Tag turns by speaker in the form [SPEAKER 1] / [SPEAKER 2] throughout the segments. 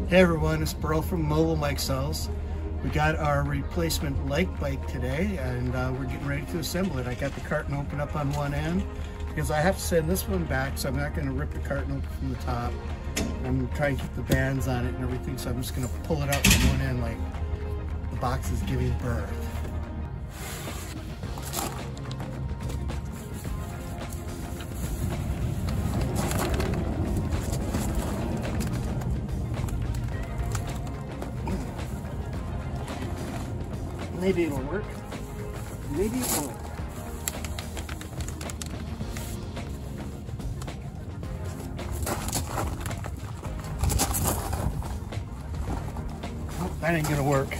[SPEAKER 1] Hey everyone, it's Burl from Mobile Bike Sales. We got our replacement Likebike today and we're getting ready to assemble it. I got the carton open up on one end because I have to send this one back, so I'm not going to rip the carton open from the top. I'm trying to keep the bands on it and everything, so I'm just going to pull it out from one end like the box is giving birth. Maybe it'll work. Maybe it won't. Oh, that ain't gonna work.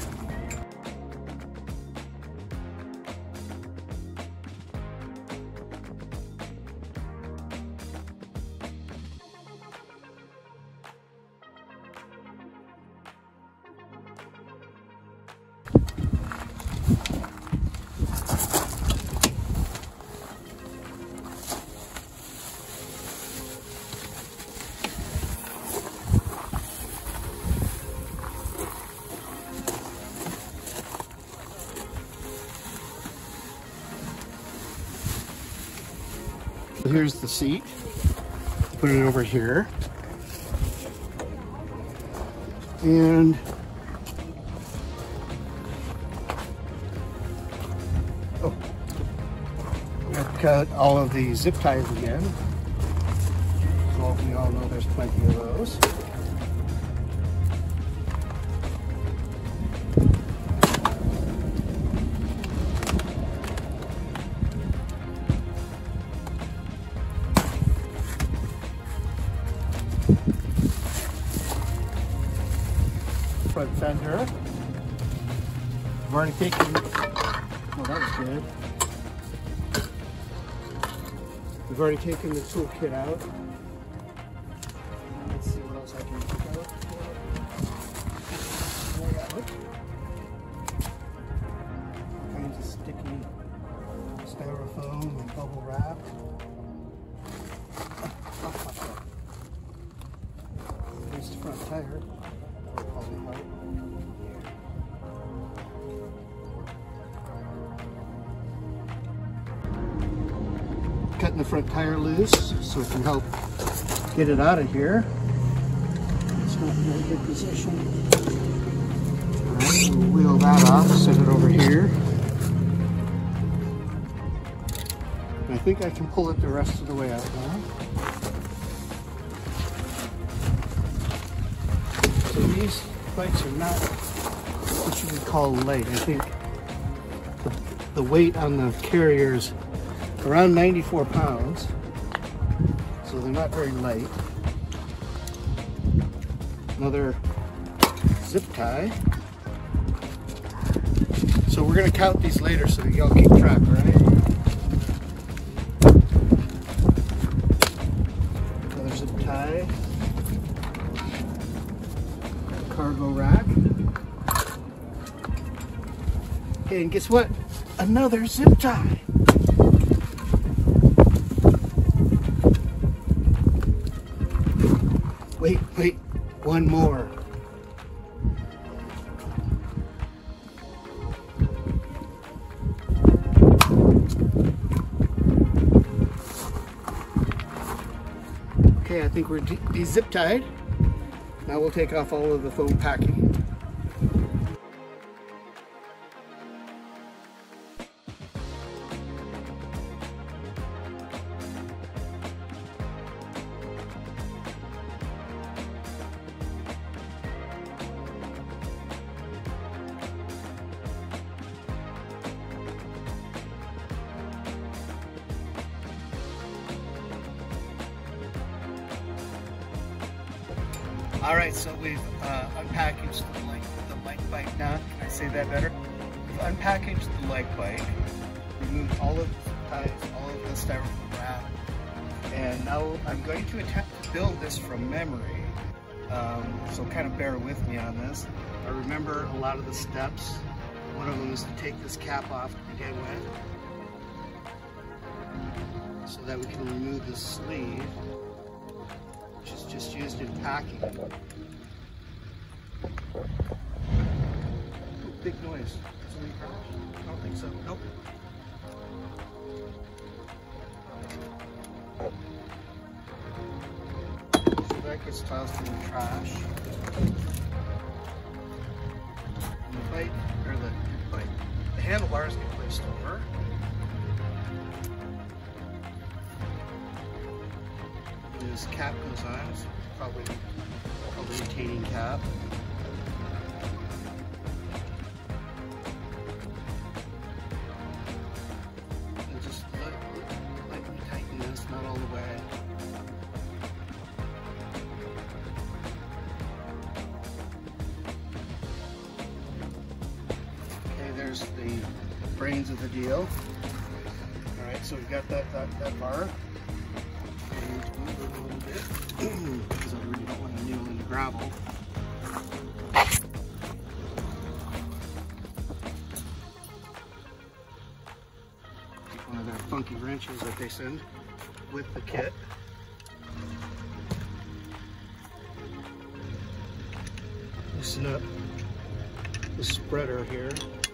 [SPEAKER 1] Here's the seat. Put it over here. And I've cut all of the zip ties again. So we all know there's plenty of those. Front fender. I've already taken, well, that was good. We've already taken the toolkit out. Let's see what else I can take out. All kinds of sticky styrofoam and bubble wrap. Here's the front tire. Cutting the front tire loose so it can help get it out of here. It's not in a good position. Alright, we'll wheel that off, set it over here. And I think I can pull it the rest of the way out now. So these bikes are not what you would call light. I think the weight on the carrier is around 94 pounds, so they're not very light. Another zip tie. So we're going to count these later so y'all keep track, all right? Another zip tie. Cargo rack. Okay, and guess what? Another zip tie. Wait, one more. Okay, I think we're de-zip tied. Now we'll take off all of the foam packing. Alright, so we've unpackaged the Likebike now. Can I say that better? We've unpackaged the Likebike, removed all of the ties, all of the styrofoam wrap, and now I'm going to attempt to build this from memory. So kind of bear with me on this. I remember a lot of the steps. One of them is to take this cap off to begin with, so that we can remove the sleeve, which is just used in packing. Big noise. Somebody crash? I don't think so. Nope. So that gets tossed in the trash. And the bike, or the handlebars get placed over. This cap goes on. It's probably a retaining cap. And just lightly tighten this, not all the way. Okay, there's the brains of the deal. All right, so we've got that bar. Because I really don't want to nail in the gravel. Take one of their funky wrenches that they send with the kit. Loosen up the spreader here.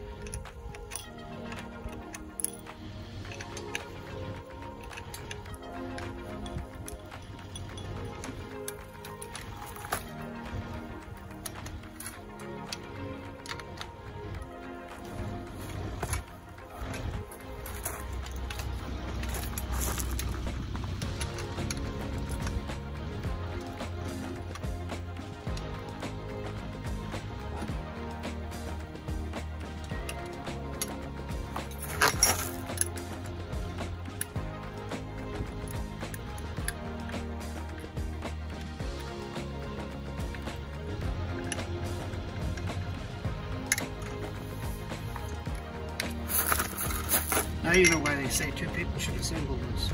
[SPEAKER 1] Now you know why they say two people should assemble this.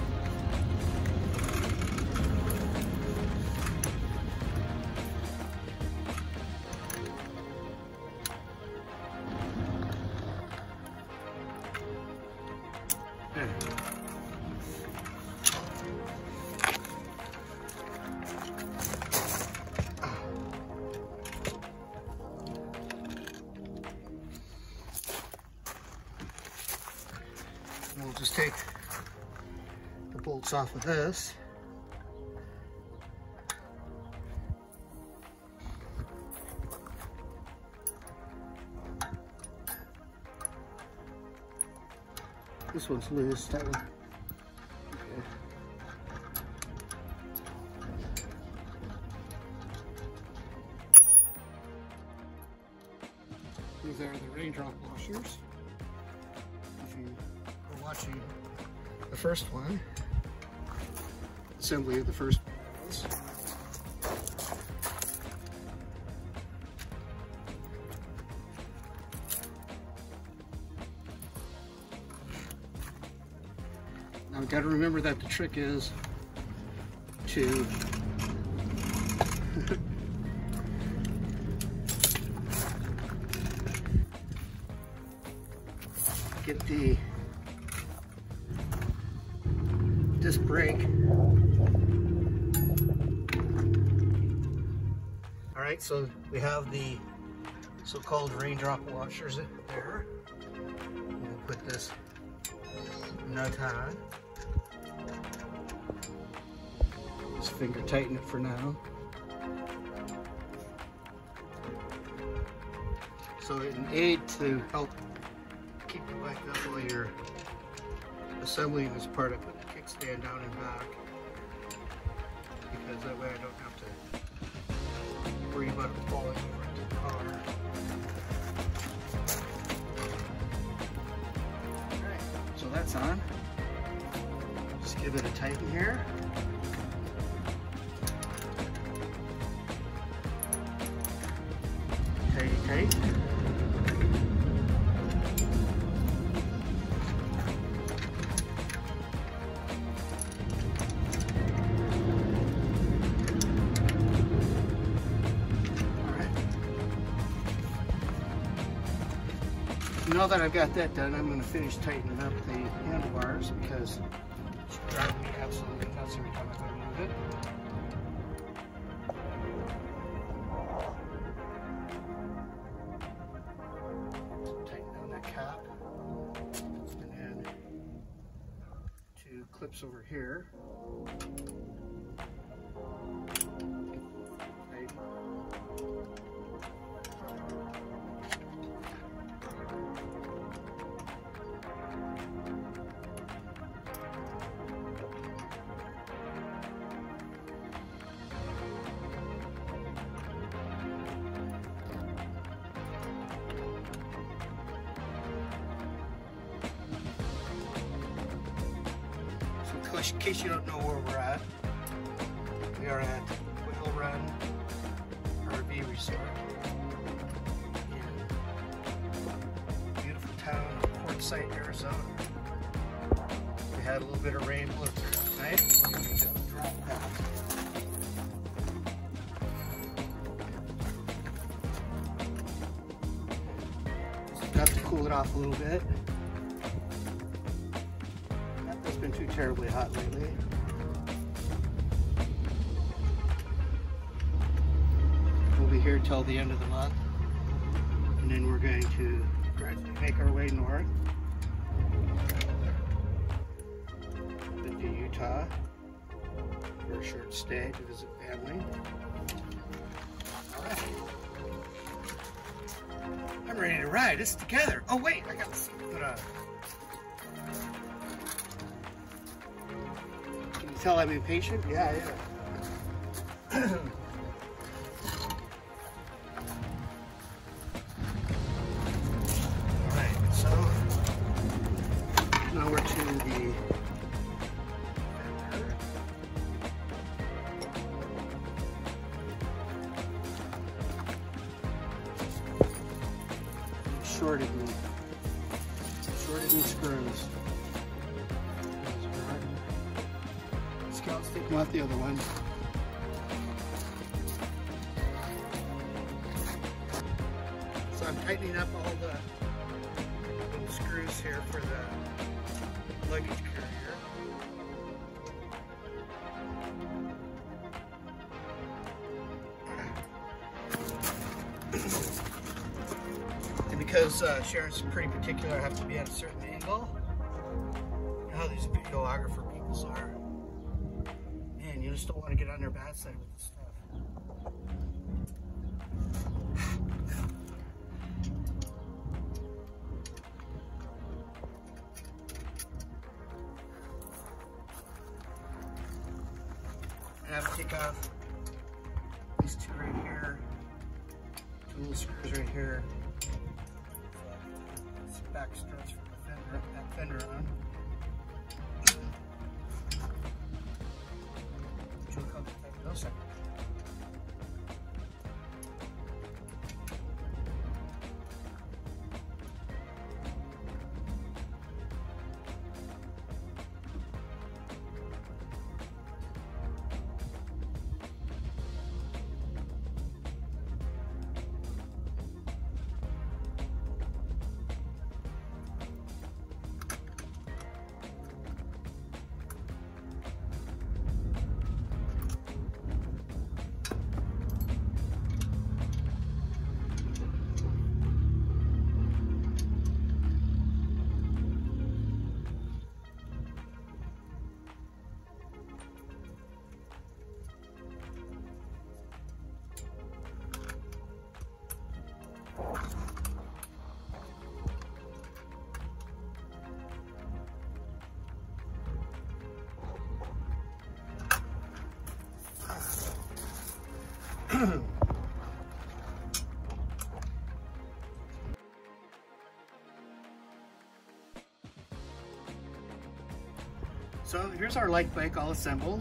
[SPEAKER 1] There. We'll just take the bolts off of this. This one's loose, that one. Okay. These are the raindrop washers. If you were watching the first one, assembly of the first ones. Now we've got to remember that the trick is to get the disc brake. All right, so we have the so-called raindrop washers there. We'll put this nut on. Just finger tighten it for now. So an aid to help keep the bike up while you're assembling this part, I put the kickstand down and back, because that way I don't have to worry about it falling over into the car. Alright, so that's on. Just give it a tighten here. Tight. Now that I've got that done, I'm going to finish tightening up the handlebars because it's driving me absolutely nuts every time I go to move it. clips over here. Right. In case you don't know where we're at, we are at Whale Run RV Resort in beautiful town of Quartzsite, Arizona. We had a little bit of rain blizzard tonight. Got to cool it off a little bit. Been too terribly hot lately. We'll be here till the end of the month, and then we're going to gradually make our way north into Utah for a short stay to visit family. All right. I'm ready to ride. It's together. Oh wait, I got the seat put on. Tell I'm impatient? Yeah. Alright, so now we're to the shorted me screws. Let's take them out the other one. So I'm tightening up all the little screws here for the luggage carrier. And because Sharon's pretty particular, I have to be at a certain angle. You know how these videographer people are. You just don't want to get on their bad side with this stuff. I have to take off these two right here, two little screws right here. It's back struts for that fender on. So here's our Likebike all assembled.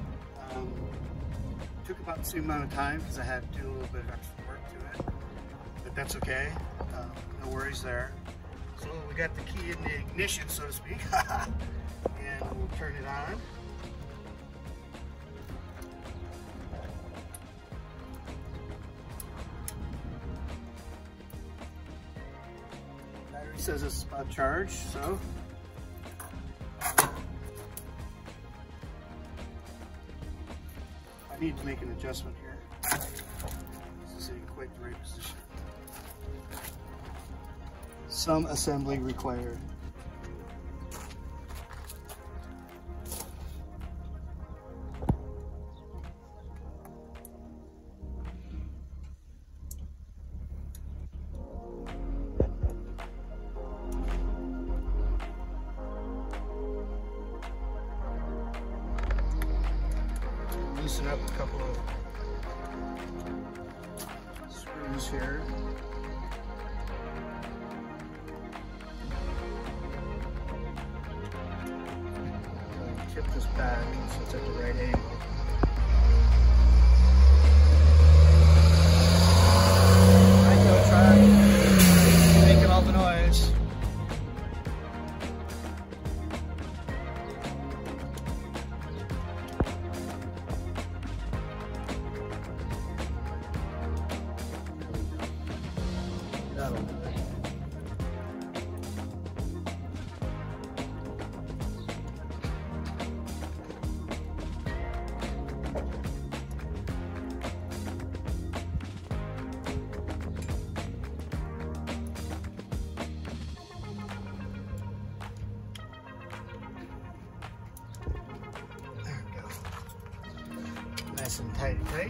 [SPEAKER 1] Took about the same amount of time because I had to do a little bit of extra work to it, but that's okay. No worries there. So we got the key in the ignition, so to speak, and we'll turn it on. Battery says it's about charged, so I need to make an adjustment here. This isn't quite the right position. Some assembly required. loosen up a couple of screws here. Tip this back so it's at the right angle. I go try making all the noise. That'll do it. Nice and tight, right?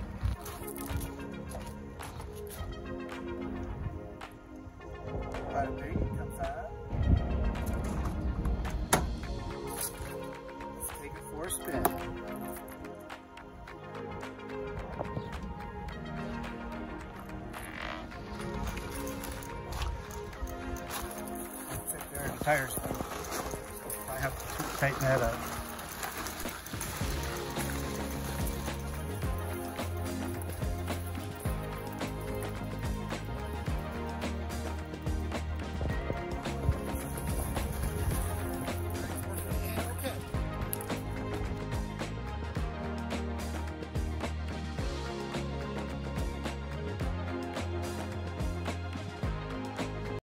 [SPEAKER 1] Bada bing, come fast. Let's take it for a spin. Sit there, the tires. I have to tighten that up.